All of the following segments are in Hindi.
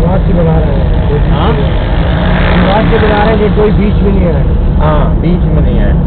शुरुआत से बना रहे हैं। हाँ, शुरुआत से बना रहे हैं कि कोई बीच में नहीं है। हाँ, बीच में नहीं है।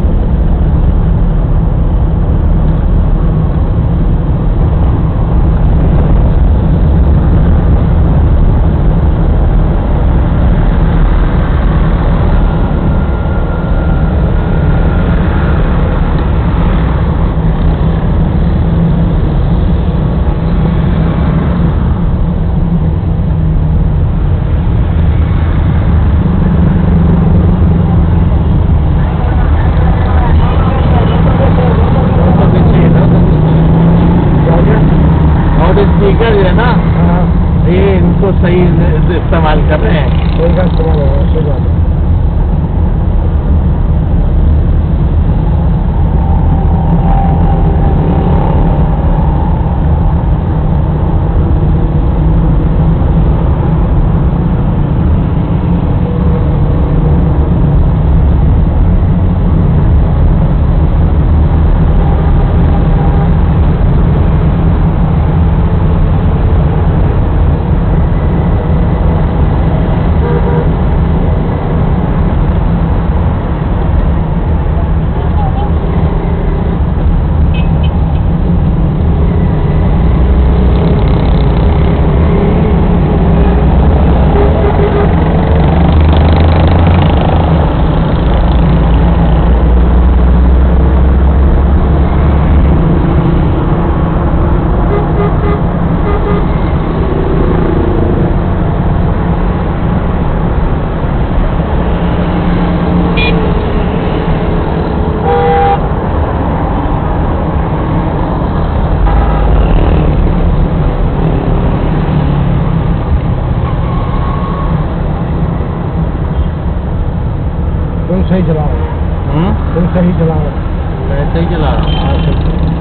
स्पीकर जो है ना, ये इनको सही इस्तेमाल कर रहे हैं। सही का इस्तेमाल होगा, सही बात है। तुम सही चला रहे हो। तुम सही चला रहे हो। मैं सही चला रहा हूँ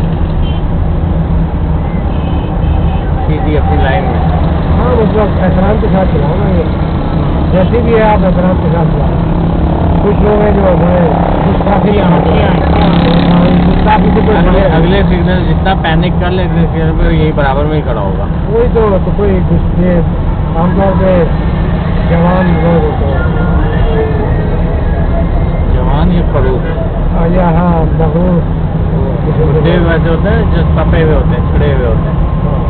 सीधी अपनी लाइन में। हाँ, मतलब एहतराम के साथ चलाओ ना। ये जैसे भी है आप एहतराम के साथ चलाओ। कुछ लोग हैं जो गुस्ताखी अगले सिग्नल जितना पैनिक कर ले, अगले सिग्नल पे यही बराबर में ही खड़ा होगा। वही तो कोई गुस्से आमतौर पे जवान लोग होते हैं। जवान या खड़ूस? हाँ, मगरूर बुढ़े वैसे होते हैं जो तपे हुए होते हैं, छिड़े हुए होते हैं।